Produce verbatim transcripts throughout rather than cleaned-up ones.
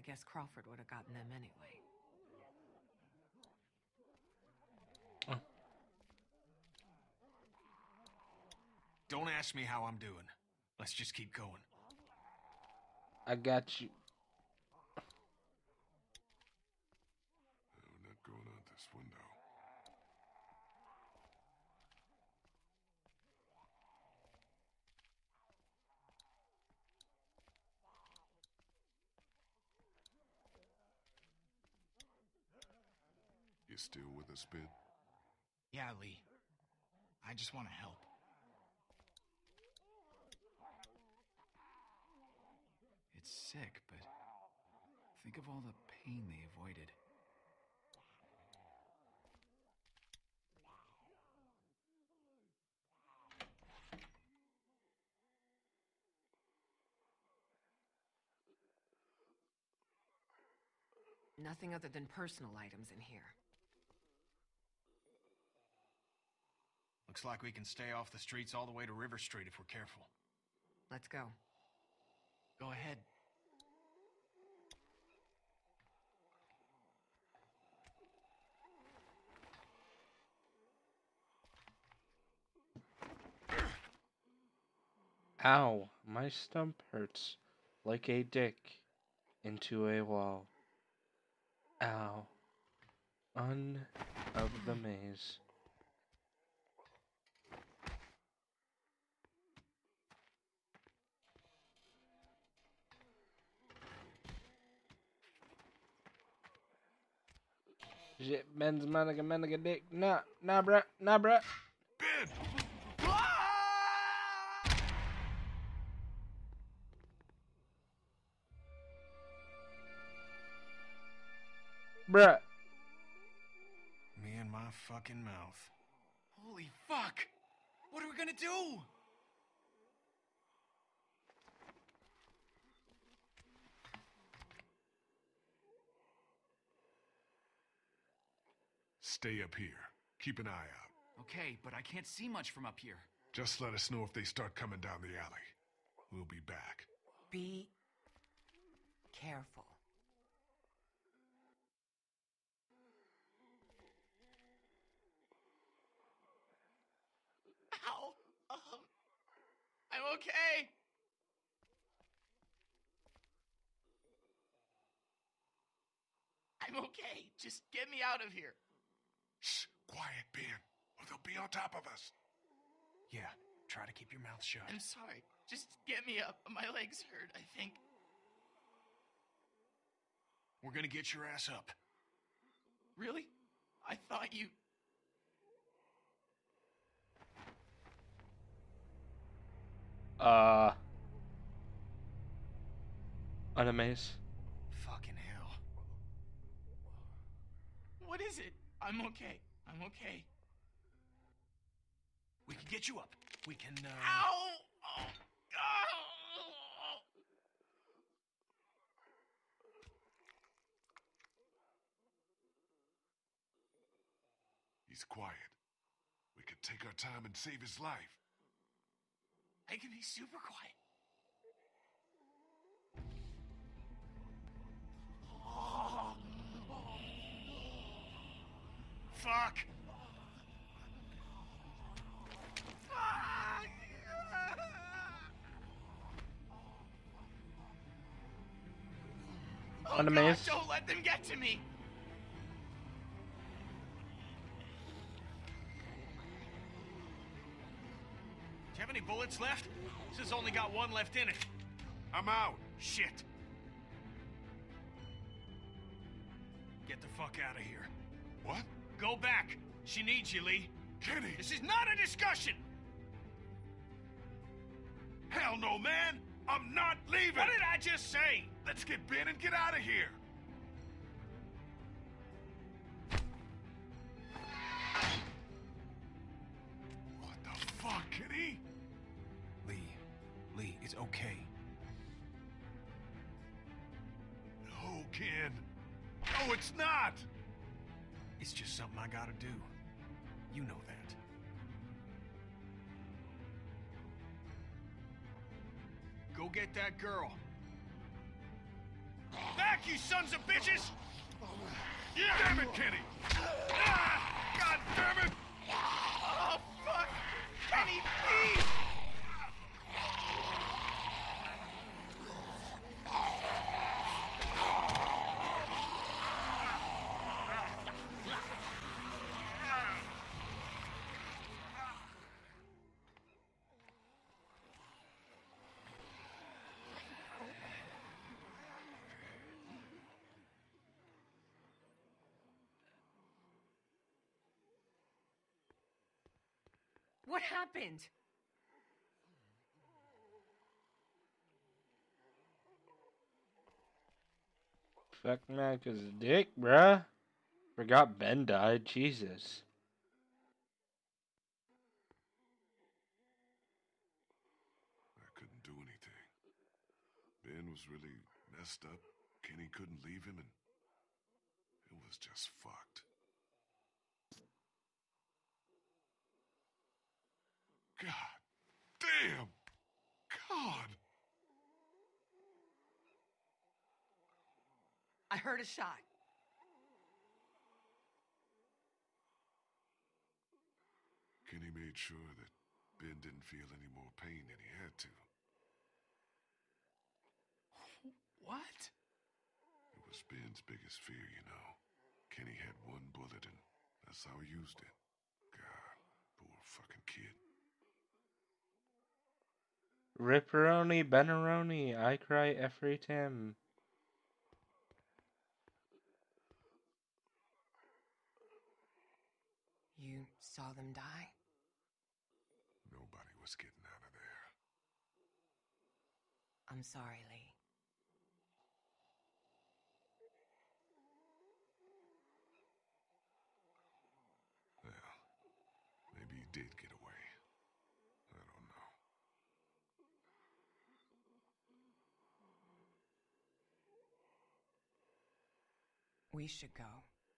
I guess Crawford would have gotten them anyway. Oh. Don't ask me how I'm doing. Let's just keep going. I got you. We're not going out this window. You still with us, Ben? Yeah, Lee. I just want to help. It's sick, but think of all the pain they avoided. Nothing other than personal items in here. Looks like we can stay off the streets all the way to River Street if we're careful. Let's go. Go ahead. Ow, my stump hurts like a dick into a wall. Ow. Un of the maze. Shit, Ben's maniga maniga dick. Nah, nah, bruh, nah, bruh. Ben! Bruh. Me and my fucking mouth. Holy fuck! What are we gonna do? Stay up here. Keep an eye out. Okay, but I can't see much from up here. Just let us know if they start coming down the alley. We'll be back. Be careful. Ow! Um, I'm okay! I'm okay. Just get me out of here. Shh! Quiet, Ben, or they'll be on top of us. Yeah, try to keep your mouth shut. I'm sorry. Just get me up. My legs hurt, I think. We're gonna get your ass up. Really? I thought you... Uh. Unamaze. Fucking hell. What is it? I'm okay. I'm okay. We can get you up. We can, uh... Ow! Oh, oh. He's quiet. We could take our time and save his life. I can be super quiet. Fuck! Fuck! Oh, Unamaze. God, don't let them get to me! Do you have any bullets left? This has only got one left in it. I'm out. Shit. Get the fuck out of here. What? Go back. She needs you, Lee. Kenny! This is not a discussion! Hell no, man! I'm not leaving! What did I just say? Let's get Ben and get out of here! What the fuck, Kenny? Lee. Lee, it's okay. No, Ken. No, it's not! It's just something I gotta do. You know that. Go get that girl. That back, you sons of bitches! Damn it, Kenny! Ah! God damn it! Oh, fuck! Kenny, please! What happened? Fuck Mac's dick, bruh. Forgot Ben died. Jesus. I couldn't do anything. Ben was really messed up. Kenny couldn't leave him, and it was just fucked. God damn! God! I heard a shot. Kenny made sure that Ben didn't feel any more pain than he had to. What? It was Ben's biggest fear, you know. Kenny had one bullet, and that's how he used it. God, poor fucking kid. Ripperoni, Beneroni, I cry every time. You saw them die? Nobody was getting out of there. I'm sorry, Lee. Well, maybe he did get away. I don't know. We should go.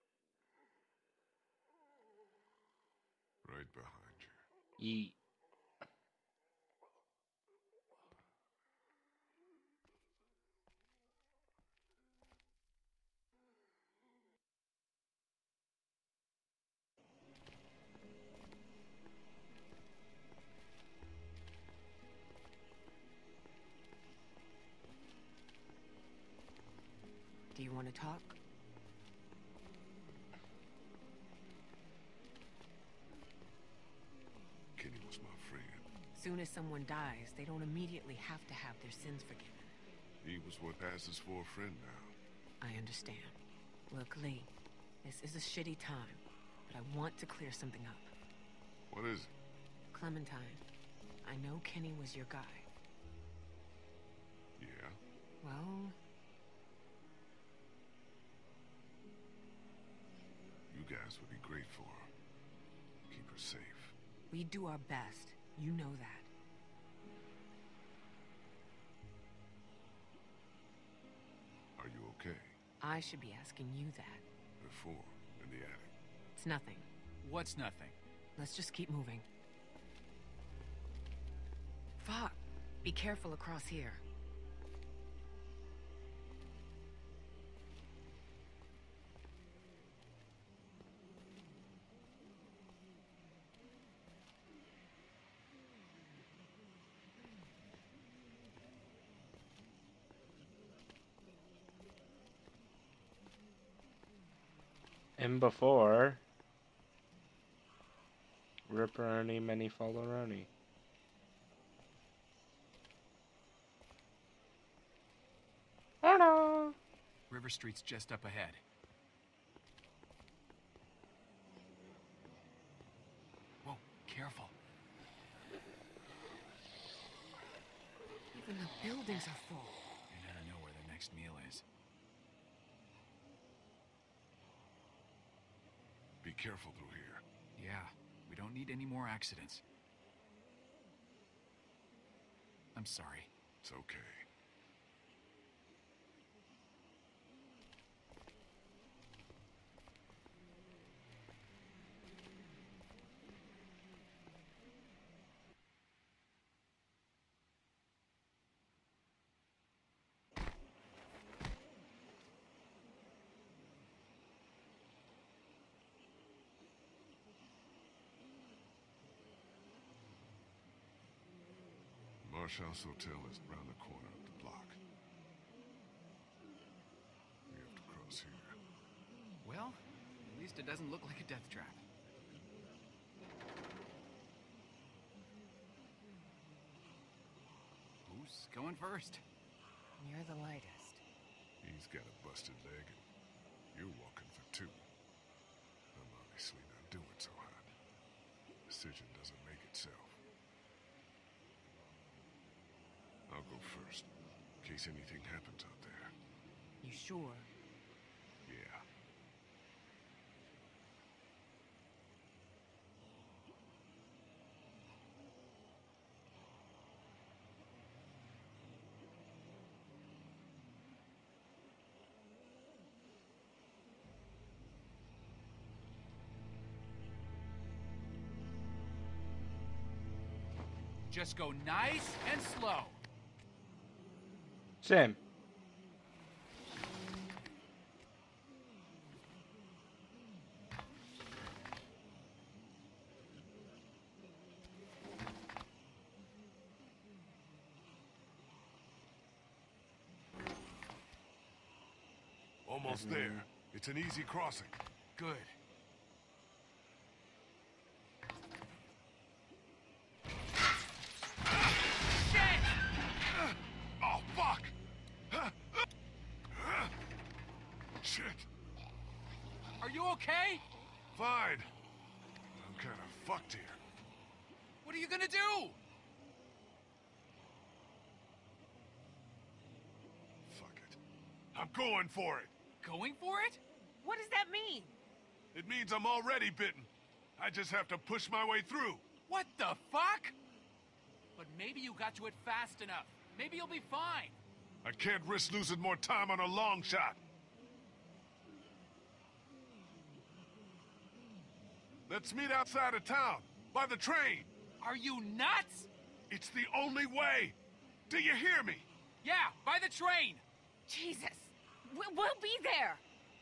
Right behind you. Yeet. Do you want to talk? Kenny was my friend. Soon as someone dies, they don't immediately have to have their sins forgiven. He was what passes for a friend now. I understand. Look, Lee, this is a shitty time, but I want to clear something up. What is it? Clementine, I know Kenny was your guy. Yeah? Well, You guys would be great for her. Keep her safe. we do our best. You know that. Are you okay? I should be asking you that. Before, in the attic. It's nothing. What's nothing? Let's just keep moving. Fuck. Be careful across here. And before, Ripperoni, many followeroni. Hello. River Street's just up ahead. Whoa, careful. Even the buildings are full. You never know where the next meal is. Be careful through here. Yeah, we don't need any more accidents. I'm sorry. It's okay. Marsh House Hotel is round the corner of the block. We have to cross here. Well, at least it doesn't look like a death trap. Who's going first? You're the lightest. He's got a busted leg, and you're walking for two. I'm obviously not doing so hot. Decision doesn't make itself. I'll go first, in case anything happens out there. You sure? Yeah. Just go nice and slow. Same. Almost there. It's an easy crossing. Good. Oh, fuck! Shit. Are you okay? Fine. I'm kind of fucked here. What are you gonna do? Fuck it. I'm going for it. Going for it? What does that mean? It means I'm already bitten. I just have to push my way through. What the fuck? But maybe you got to it fast enough. Maybe you'll be fine. I can't risk losing more time on a long shot. Let's meet outside of town, by the train. Are you nuts? It's the only way. Do you hear me? Yeah, by the train. Jesus! We- We'll be there!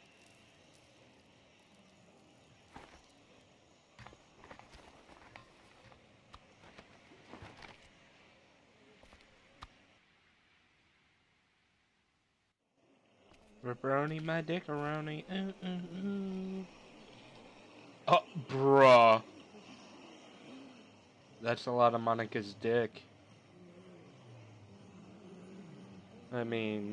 Ripperoni, my dickaroni. Ooh, ooh, ooh. Oh, bruh. That's a lot of Monica's dick. I mean...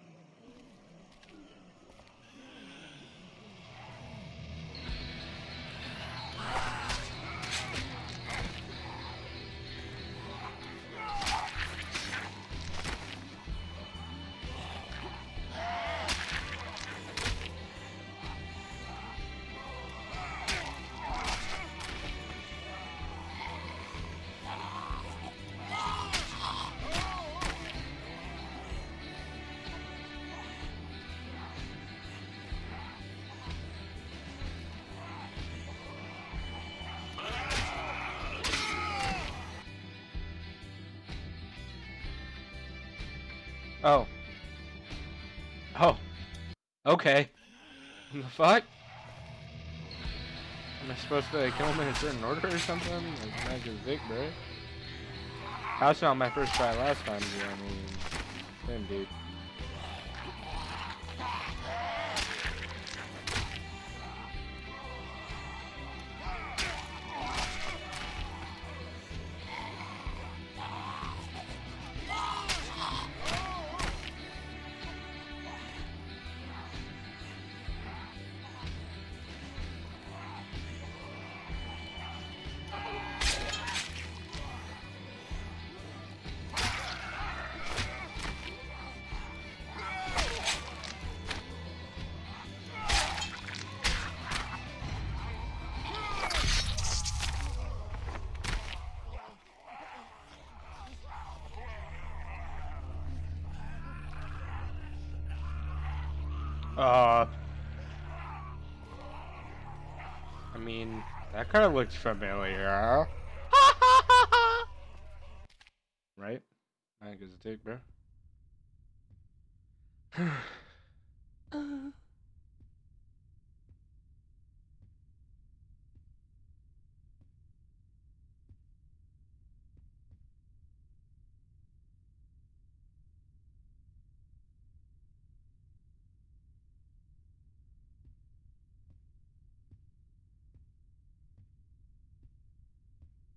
Oh. Oh. Okay. What the fuck? Am I supposed to like, kill him in a certain order or something? Like, not just Vic, bro. That's not my first try last time, dude. I mean, same dude. Uh, I mean, that kind of looks familiar. Right? I think it's a dick, bro.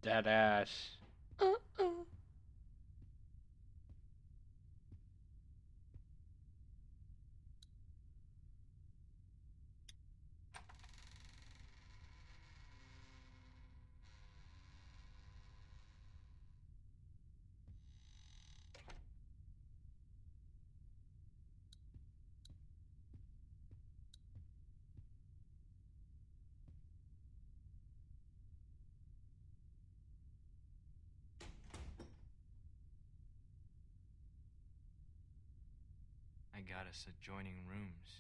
Dead ass. Uh-uh. I got us adjoining rooms.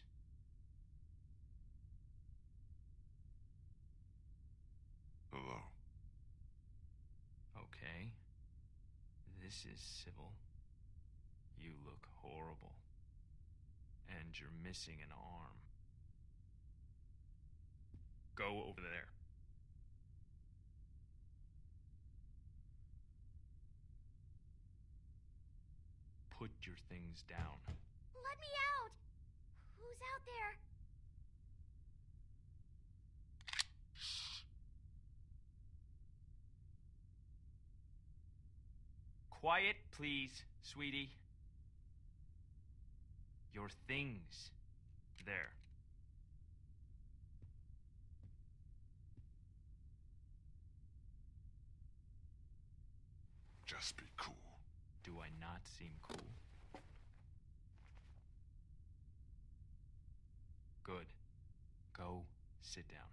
Hello. Okay. This is Sybil. You look horrible. And you're missing an arm. Go over there. Put your things down. Let me out! Who's out there? Quiet, please, sweetie. Your things. There. Just be cool. Do I not seem cool? Good. Go sit down.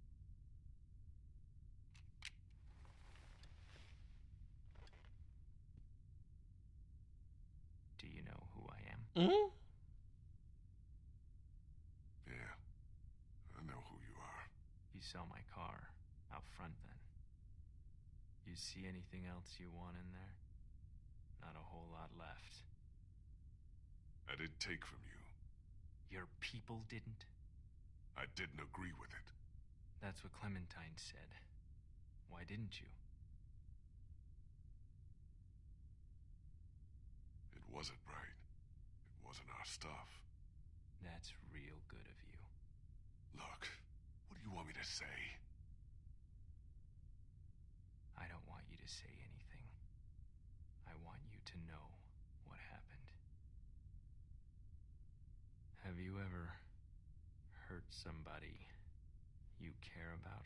Do you know who I am? Mm-hmm. Yeah, I know who you are. You saw my car out front then. You see anything else you want in there? Not a whole lot left. I did take from you. Your people didn't? I didn't agree with it. That's what Clementine said. Why didn't you? It wasn't right. It wasn't our stuff. That's real good of you. Look, what do you want me to say? I don't want you to say anything. I want you to know what happened. Have you ever hurt somebody you care about?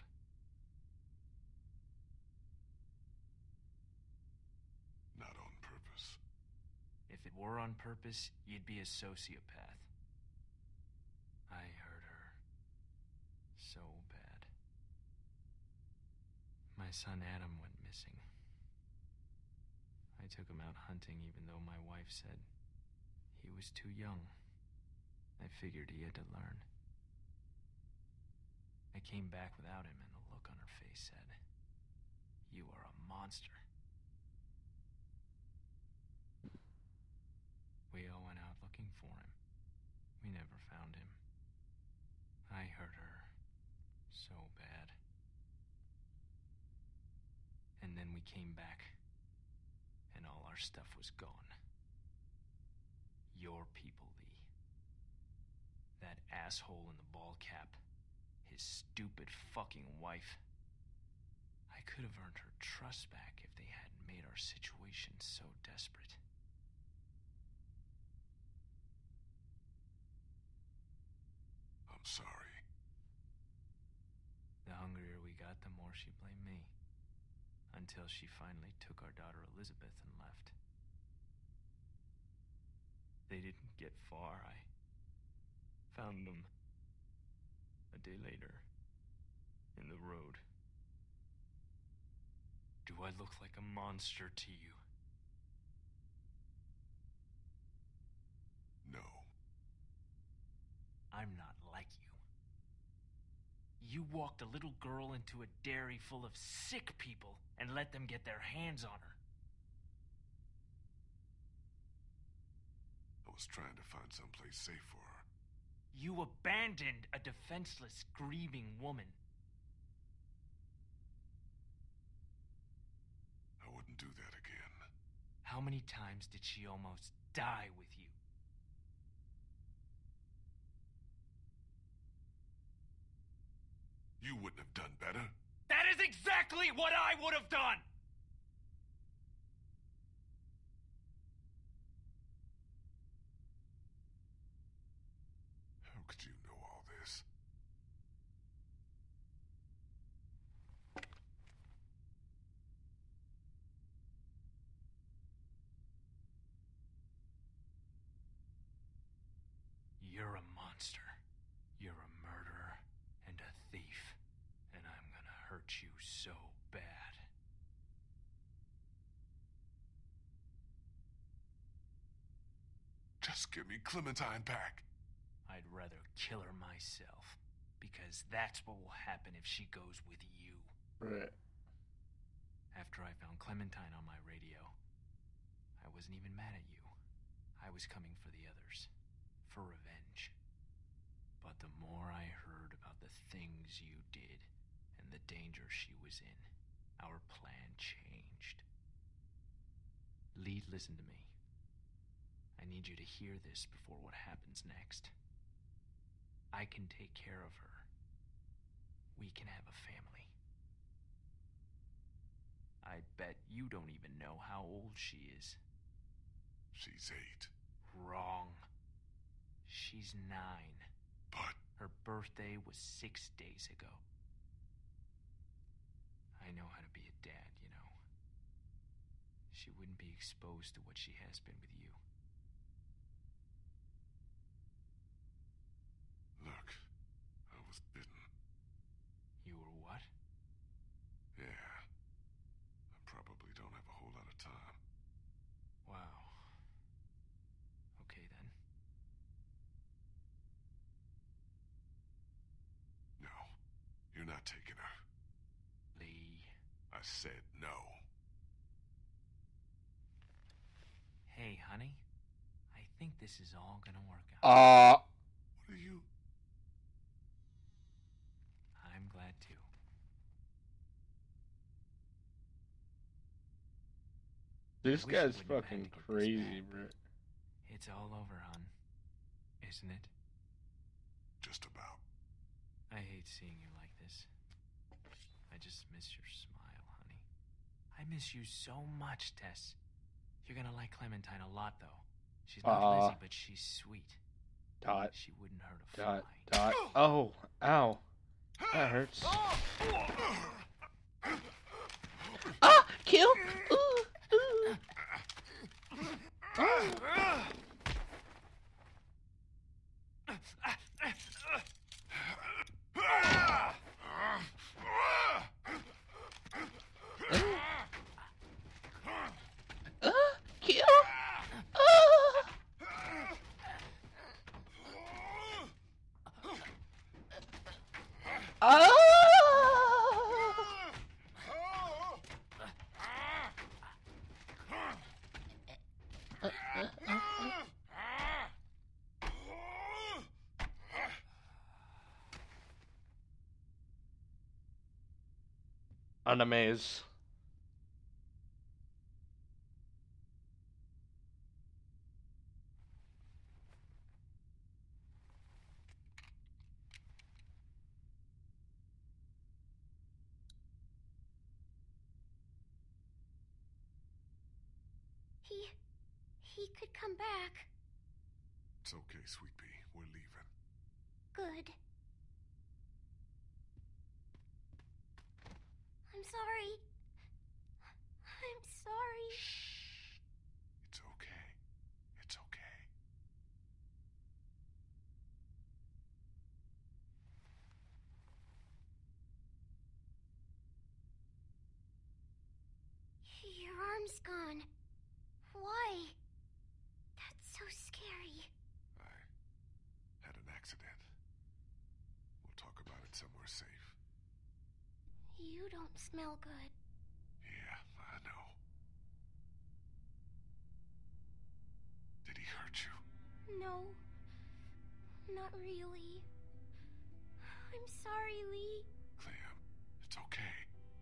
Not on purpose. If it were on purpose, you'd be a sociopath. I hurt her so bad. My son Adam went missing. I took him out hunting even though my wife said he was too young. I figured he had to learn. I came back without him, and the look on her face said, "You are a monster." We all went out looking for him. We never found him. I hurt her so bad. And then we came back, and all our stuff was gone. Your people, Lee. That asshole in the ball cap. His stupid fucking wife. I could have earned her trust back if they hadn't made our situation so desperate. I'm sorry. The hungrier we got, the more she blamed me. Until she finally took our daughter Elizabeth and left. They didn't get far. I found them a day later in the road. Do I look like a monster to you? No. I'm not like you. You walked a little girl into a dairy full of sick people and let them get their hands on her. I was trying to find someplace safe for her. You abandoned a defenseless, grieving woman. I wouldn't do that again. How many times did she almost die with you? You wouldn't have done better. That is exactly exactly what I would have done! How could you know all this? You're a monster. You're a murderer and a thief. And I'm gonna hurt you so bad. Just give me Clementine back. I'd rather kill her myself. Because that's what will happen if she goes with you. Right. After I found Clementine on my radio, I wasn't even mad at you. I was coming for the others. For revenge. But the more I heard about the things you did and the danger she was in, our plan changed. Lee, listen to me. I need you to hear this before what happens next. I can take care of her. We can have a family. I bet you don't even know how old she is. She's eight. Wrong. She's nine. But Her birthday was six days ago. I know how to be a dad, you know. She wouldn't be exposed to what she has been with you. look, I was bitten. You were what? Yeah. I probably don't have a whole lot of time. Wow. Okay then. No, you're not taking her. Lee. I said no. Hey, honey. I think this is all gonna work out. Uh, What are you? I'm glad too. this Wish it guy's wouldn't have had fucking to get this crazy, bad, bro. but It's all over, hon. Isn't it? Just about. I hate seeing you like this. I just miss your smile, honey. I miss you so much, Tess. You're gonna like Clementine a lot, though. She's not Aw. Lizzie, but she's sweet. Dot, She wouldn't hurt a fly. dot, dot. Oh, ow. That hurts. Ah, kill. Ooh, ooh. Ah, kill. Ah. Ah. On a maze. He... he could come back. It's okay, Sweet Pea. We're leaving. Good. I'm sorry. I'm sorry. It's okay. It's okay. Your arm's gone. Why? That's so scary. I had an accident. We'll talk about it somewhere safe. You don't smell good. Yeah, I know. Did he hurt you? No. Not really. I'm sorry, Lee. Clem, it's okay.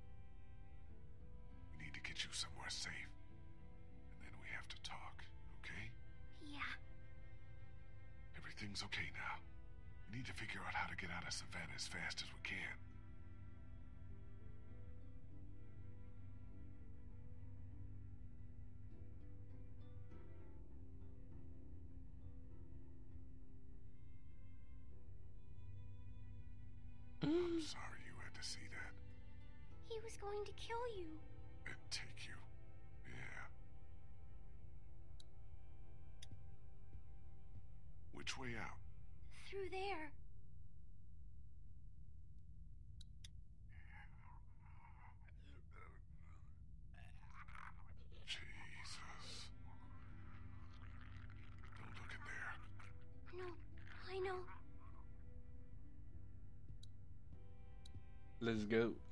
We need to get you somewhere safe. And then we have to talk, okay? Yeah. Everything's okay now. We need to figure out how to get out of Savannah as fast as we can. going to kill you. And take you. Yeah. Which way out? Through there. Jesus. Don't look in there. No, I know. Let's go.